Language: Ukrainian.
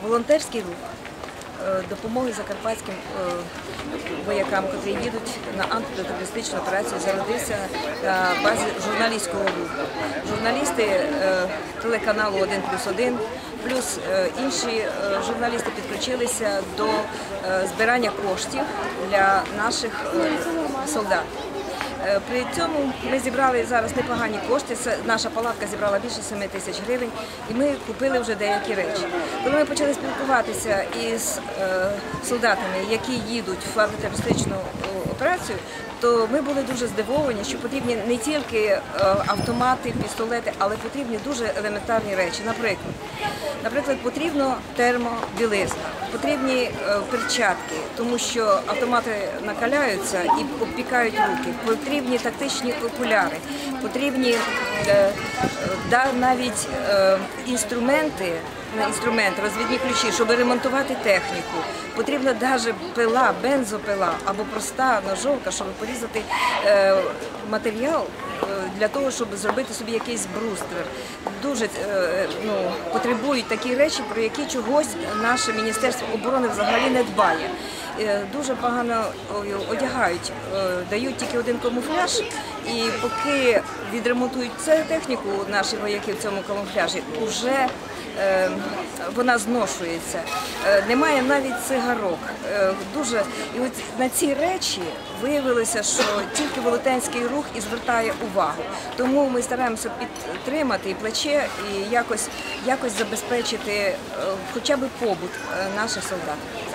волонтерський рух допомоги закарпатським воякам, які їдуть на антитерористичну операцію, зародився на базі журналістського руху. Журналісти телеканалу «1+1», плюс інші журналісти підключилися до збирання коштів для наших солдат. При цьому ми зібрали зараз непогані кошти, наша палатка зібрала більше 7 тисяч гривень і ми купили вже деякі речі. Коли ми почали спілкуватися із солдатами, які їдуть в антитерористичну операцію, то ми були дуже здивовані, що потрібні не тільки автомати, пістолети, але потрібні дуже елементарні речі. Наприклад, потрібно термобілизна, потрібні перчатки, тому що автомати накаляються і обпікають руки, потрібні тактичні окуляри, потрібні навіть інструменти, розвідні ключі, щоб ремонтувати техніку. Потрібна навіть пила, бензопила або проста ножовка, щоб порізати матеріал для того, щоб зробити собі якийсь бруствер. Дуже потребують такі речі, про які чогось наше Міністерство оборони взагалі не дбає. Дуже погано одягають, дають тільки один камуфляж, і поки відремонтують цю техніку, наші вояки в цьому камуфляжі, вже вона зношується. Немає навіть цигарок. І от на ці речі виявилося, що тільки волонтерський рух і звертає увагу. Тому ми стараємося підтримати і плече, і якось забезпечити хоча б побут наших солдат.